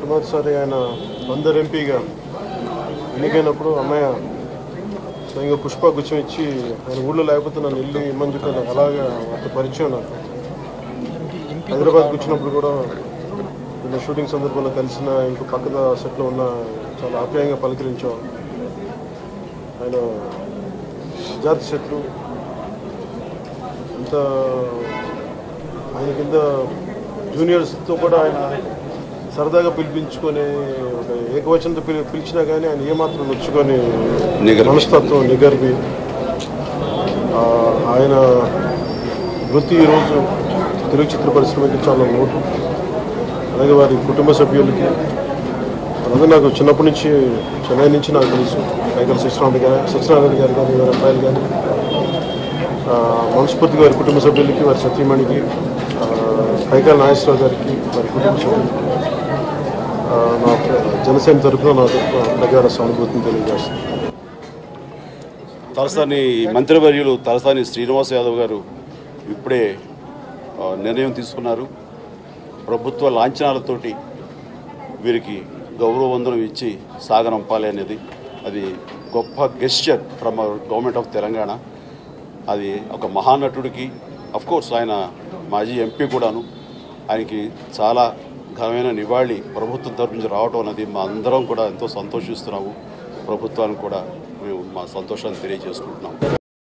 మొట్టమొదటిసారి ఆయన అందరు ఎంపీగా ఎన్నికైనప్పుడు అన్నయ్య స్వయంగా పుష్పగుచ్చం ఇచ్చి ఆయన ఊళ్ళో లేకపోతే నన్ను వెళ్ళి ఇమ్మని చెప్పాను. అలాగా అంత పరిచయం నాకు. హైదరాబాద్కి వచ్చినప్పుడు కూడా నిన్న షూటింగ్ సందర్భంలో కలిసిన ఇంకో పక్కన సెట్లో ఉన్న చాలా ఆప్యాయంగా పలకరించాం. ఆయన జాతి సెట్లు ఇంత ఆయన కింద జూనియర్స్తో కూడా ఆయన సరదాగా పిలిపించుకొని ఒక ఏకవచనంతో పిలిచినా కానీ ఆయన ఏమాత్రం నొచ్చుకొని మనస్తత్వం నిగర్వి ఆయన వృత్తి ఈరోజు తెలుగు చిత్ర పరిశ్రమకి చాలా లోటు. అలాగే వారి కుటుంబ సభ్యులకి అలాగే నాకు చిన్నప్పటి నుంచి చెన్నై నుంచి నాకు తెలుసు. కైకల సత్యనారాయణ గారు కానీ వారి అబ్బాయిలు కానీ మనస్ఫూర్తిగా వారి కుటుంబ సభ్యులకి వారి సతీమణికి కైకాల నాగేశ్వరరావు గారికి వారి కుటుంబ సభ్యులకి నా జనసేన తరఫున నా ప్రగాఢ సానుభూతిని తెలియజేస్తుంది. తలసాని మంత్రివర్యులు తలసాని శ్రీనివాస్ యాదవ్ గారు ఇప్పుడే నిర్ణయం తీసుకున్నారు. ప్రభుత్వ లాంఛనాలతోటి వీరికి గౌరవవందనం ఇచ్చి సాగనంపాలి అనేది అది గొప్ప gesture from government of Telangana. అది ఒక మహానటుడికి అఫ్కోర్స్ ఆయన మాజీ ఎంపీ కూడాను ఆయనకి చాలా ఘనమైన నివాళి ప్రభుత్వం తరఫు నుంచి రావటం అనేది మా అందరం కూడా ఎంతో సంతోషిస్తున్నాము. ప్రభుత్వానికి కూడా మేము మా సంతోషాన్ని తెలియజేసుకుంటున్నాము.